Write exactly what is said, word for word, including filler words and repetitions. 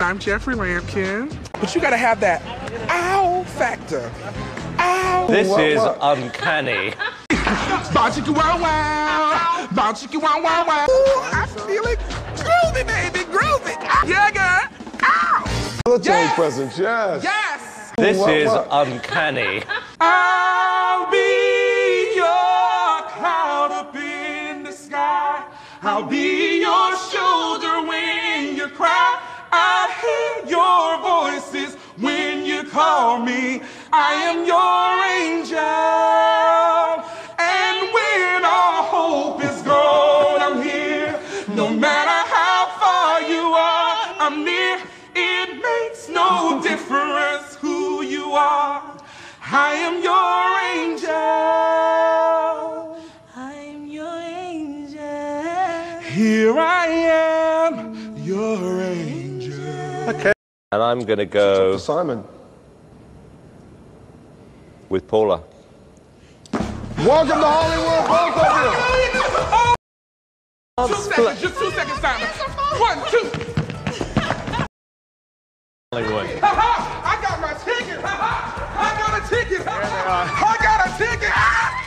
I'm Jeffrey Lampkin. But you gotta have that ow factor. Ow. This what, is what? uncanny. Bow chicka wow wow. Bow chicka wow wow wow. Ooh, I feel it. Groovy, baby, groovy. Yeah, girl. Ow. Military Yes. presence, yes. Yes. This What, is what? uncanny. I'll be your cloud up in the sky. I'll be your shoulder when you cry. I hear your voices when you call me. I am your angel. And when all hope is gone, I'm here. No matter how far you are, I'm near. It makes no difference who you are. I am your angel. I'm your angel. Here I am, your angel. Okay. And I'm going to To go Simon. with Paula. Welcome to Hollywood, both of you. Two seconds, just two seconds, Simon. One, two. Hollywood. Ha ha! I got my ticket. Ha ha! I got a ticket. Ha ha! I got a ticket. Ah!